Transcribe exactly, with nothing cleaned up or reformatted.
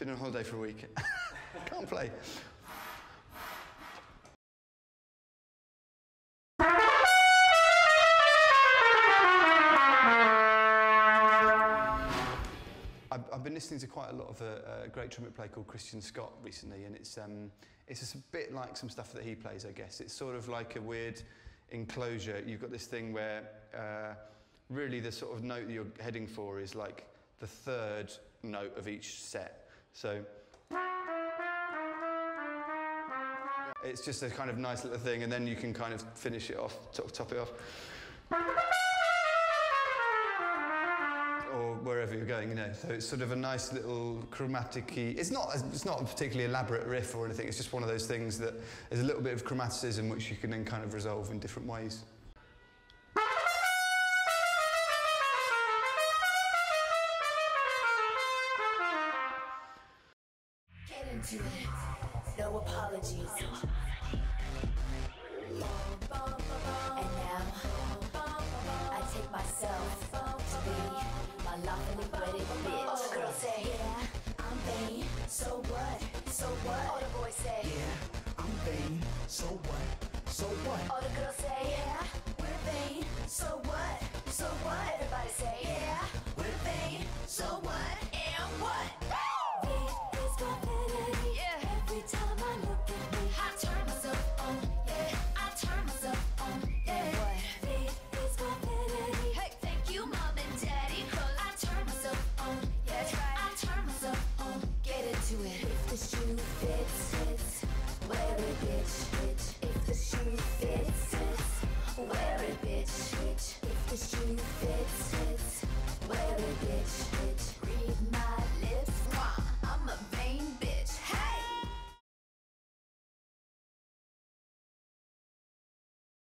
been on holiday for a week. Can't play. I've, I've been listening to quite a lot of a, a great trumpet player called Christian Scott recently, and it's um, it's just a bit like some stuff that he plays, I guess. It's sort of like a weird enclosure. You've got this thing where uh, really the sort of note that you're heading for is like the third note of each set. So it's just a kind of nice little thing, and then you can kind of finish it off, top, top it off. Or wherever you're going, you know. So it's sort of a nice little chromatic-y. It's not, it's not a particularly elaborate riff or anything. It's just one of those things that there's a little bit of chromaticism which you can then kind of resolve in different ways. Get into it. No apologies. And now I take myself to be my lawfully wedded bitch. All the girls say, yeah, I'm vain. So what? So what? All the boys say, yeah, I'm vain. So what? So what? all the girls say, yeah, we're vain. So what? So what? Everybody say, yeah, we're vain. So what? And what? It's confident. Yeah. Every time I look at me, I turn myself on. Yeah, I turn myself on. Yeah. What? It's confident. Hey, thank you, mom and daddy, 'cause I turn myself on. Yeah, that's right. I turn myself on. Get into it. If the shoe fits, fits. Wear it, bitch, bitch. If the shoe fits, fits. Wear it, bitch, bitch. If the shoe fits, fits. Wear it, bitch, bitch.